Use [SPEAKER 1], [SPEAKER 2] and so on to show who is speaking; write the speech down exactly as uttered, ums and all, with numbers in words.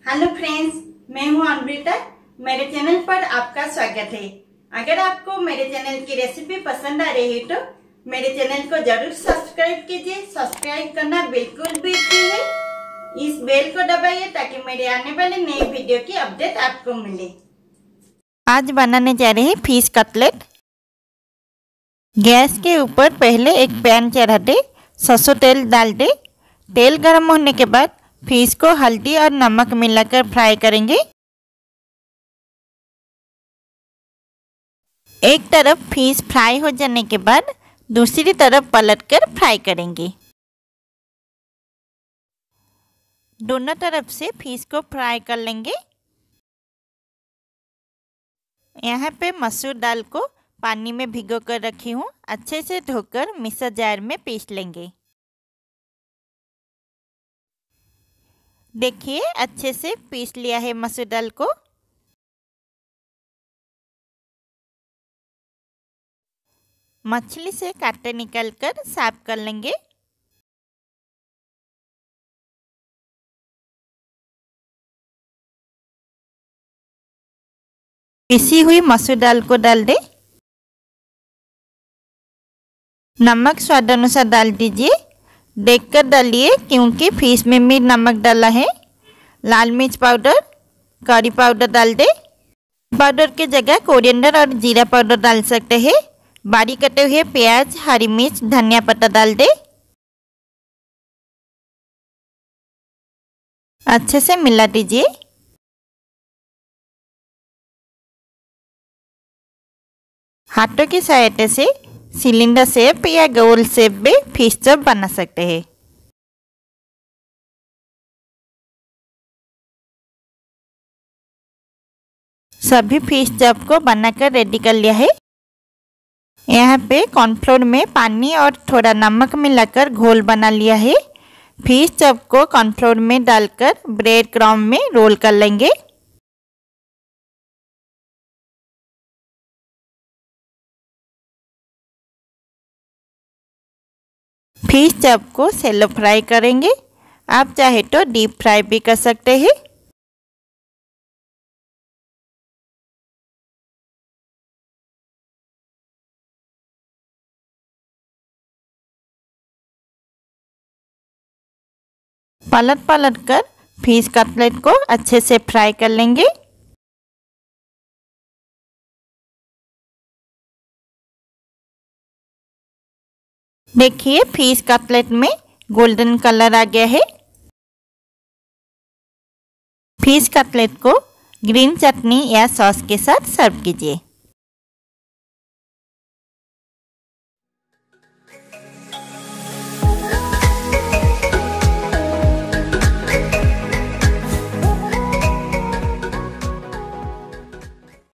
[SPEAKER 1] Hello friends, मैं हूं अमृता। मेरे चैनल पर आपका स्वागत है। अगर आपको मेरे चैनल की रेसिपी पसंद आ रही है तो मेरे चैनल को जरूर सब्सक्राइब कीजिए। सब्सक्राइब करना बिल्कुल भी फ्री है। इस बेल को दबाइए ताकि मेरे आने वाले नए वीडियो की अपडेट आपको मिले।
[SPEAKER 2] आज बनाने जा रहे हैं फिश कटलेट। गैस के ऊपर पहले एक पैन चढ़ा दे, सरसों तेल डाल दे। तेल गर्म होने के बाद फिश को हल्दी और नमक मिलाकर फ्राई करेंगे। एक तरफ फिश फ्राई हो जाने के बाद दूसरी तरफ पलटकर फ्राई करेंगे। दोनों तरफ से फिश को फ्राई कर लेंगे। यहाँ पे मसूर दाल को पानी में भिगो कर रखी हूँ। अच्छे से धोकर मिक्सर जार में पीस लेंगे। देखिए अच्छे से पीस लिया है मसूर दाल को। मछली से कांटे निकालकर साफ कर लेंगे। पिसी हुई मसूर दाल को डाल दे। नमक स्वाद अनुसार डाल दीजिए। देखकर डालिए क्योंकि फिश में भी नमक डाला है। लाल मिर्च पाउडर, करी पाउडर डाल दे। पाउडर की जगह कोरिएंडर और जीरा पाउडर डाल सकते हैं। बारीक कटे हुए प्याज, हरी मिर्च, धनिया पत्ता डाल दे। अच्छे से मिला दीजिए। हाथों की सहायता से सिलेंडर शेप या गोल शेप में फिश चॉप बना सकते हैं। सभी फिश चॉप को बनाकर रेडी कर लिया है। यहाँ पे कॉर्नफ्लोर में पानी और थोड़ा नमक मिलाकर घोल बना लिया है। फिश चॉप को कॉर्नफ्लोर में डालकर ब्रेड क्रम्ब में रोल कर लेंगे। फिश चॉप को सैलो फ्राई करेंगे। आप चाहे तो डीप फ्राई भी कर सकते हैं। पलट पलट कर फिश कटलेट को अच्छे से फ्राई कर लेंगे। देखिए फिश कटलेट में गोल्डन कलर आ गया है। फिश कटलेट को ग्रीन चटनी या सॉस के साथ सर्व कीजिए।